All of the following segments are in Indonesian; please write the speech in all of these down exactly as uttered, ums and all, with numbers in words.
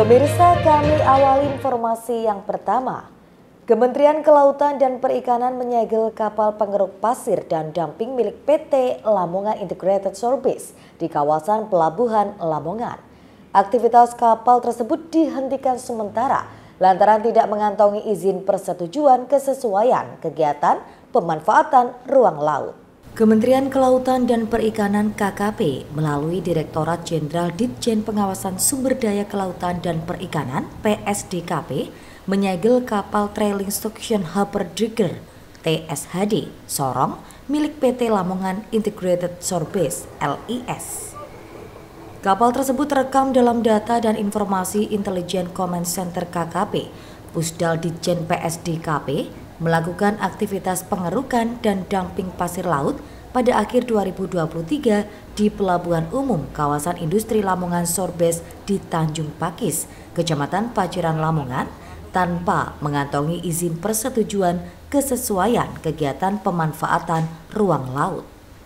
Pemirsa, kami awali informasi yang pertama. Kementerian Kelautan dan Perikanan menyegel kapal pengeruk pasir dan dumping milik P T Lamongan Integrated Service di kawasan Pelabuhan Lamongan. Aktivitas kapal tersebut dihentikan sementara lantaran tidak mengantongi izin persetujuan kesesuaian kegiatan pemanfaatan ruang laut. Kementerian Kelautan dan Perikanan K K P melalui Direktorat Jenderal Ditjen Pengawasan Sumber Daya Kelautan dan Perikanan P S D K P menyegel kapal Trailing Suction Hopper Dragger T S H D Sorong milik P T Lamongan Integrated Service L I S. Kapal tersebut terekam dalam data dan informasi intelijen Command Center K K P, Pusdal Ditjen P S D K P melakukan aktivitas pengerukan dan dumping pasir laut pada akhir dua ribu dua puluh tiga di Pelabuhan Umum Kawasan Industri Lamongan Sorbes di Tanjung Pakis, Kecamatan Paciran Lamongan, tanpa mengantongi izin persetujuan kesesuaian kegiatan pemanfaatan ruang laut.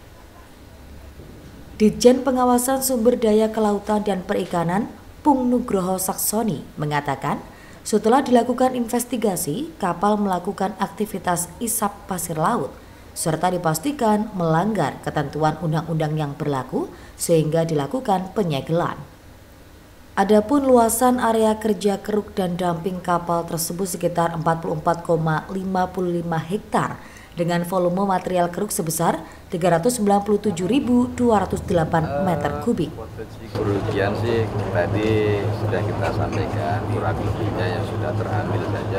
Ditjen Pengawasan Sumber Daya Kelautan dan Perikanan Pung Nugroho Saksoni mengatakan, setelah dilakukan investigasi, kapal melakukan aktivitas isap pasir laut, serta dipastikan melanggar ketentuan undang-undang yang berlaku sehingga dilakukan penyegelan. Adapun luasan area kerja keruk dan dumping kapal tersebut sekitar empat puluh empat koma lima lima hektar dengan volume material keruk sebesar tiga ratus sembilan puluh tujuh ribu dua ratus delapan meter kubik. Potensi kerugian sih tadi sudah kita sampaikan, kurang lebihnya yang sudah terambil saja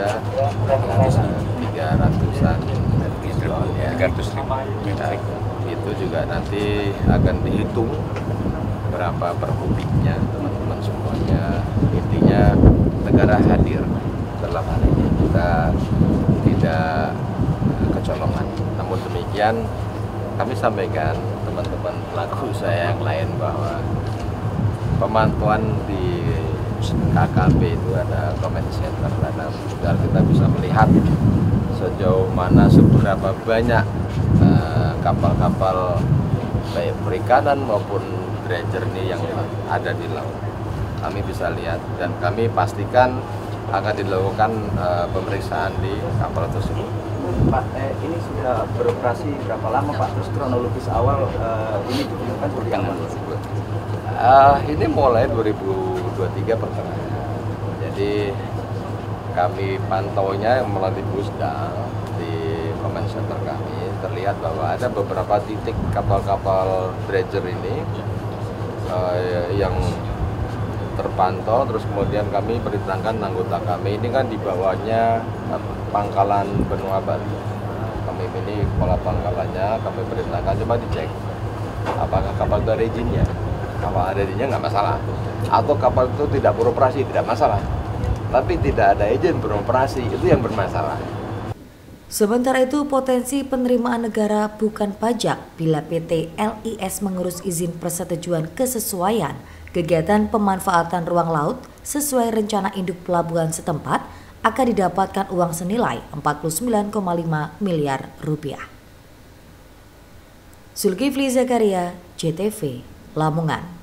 tiga ratusan ton ya. tiga ratus ribu. Nah, itu juga nanti akan dihitung berapa per kubiknya teman-teman semuanya. Intinya negara hadir dalam hal ini, kita tidak kecolongan. Namun demikian kami sampaikan teman-teman pelaku usaha yang lain bahwa pemantauan di K K P itu ada comment center dan agar kita bisa melihat sejauh mana seberapa banyak kapal-kapal uh, baik perikanan maupun dredger ini yang ada di laut. Kami bisa lihat dan kami pastikan akan dilakukan uh, pemeriksaan di kapal tersebut. Pak, eh, ini sudah beroperasi berapa lama Pak? Terus kronologis awal uh, ini digunakan seperti apa? Uh, ini mulai dua ribu dua puluh tiga pertengahan. Jadi kami pantaunya melalui Pusdal di Command Center kami terlihat bahwa ada beberapa titik kapal-kapal dredger ini uh, yang terpantau, terus kemudian kami perintahkan anggota kami ini kan di bawahnya pangkalan benua Bali. Kami ini kepala pangkalannya, kami perintahkan coba dicek apakah kapal itu ada izinnya. Kalau ada izinnya nggak masalah, atau kapal itu tidak beroperasi tidak masalah, tapi tidak ada izin beroperasi itu yang bermasalah. Sementara itu, potensi penerimaan negara bukan pajak bila P T L I S mengurus izin persetujuan kesesuaian kegiatan pemanfaatan ruang laut sesuai rencana induk pelabuhan setempat akan didapatkan uang senilai empat puluh sembilan koma lima miliar rupiah. Zulkifli Zakaria, J T V, Lamongan.